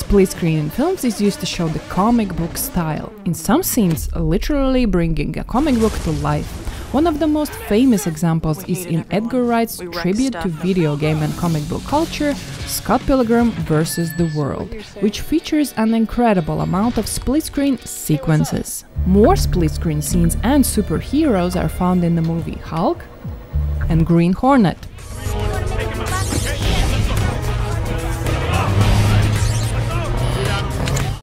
Split screen in films is used to show the comic book style, in some scenes literally bringing a comic book to life. One of the most famous examples is in Edgar Wright's tribute to video game and comic book culture, Scott Pilgrim vs. the World, which features an incredible amount of split-screen sequences. More split-screen scenes and superheroes are found in the movie Hulk and Green Hornet.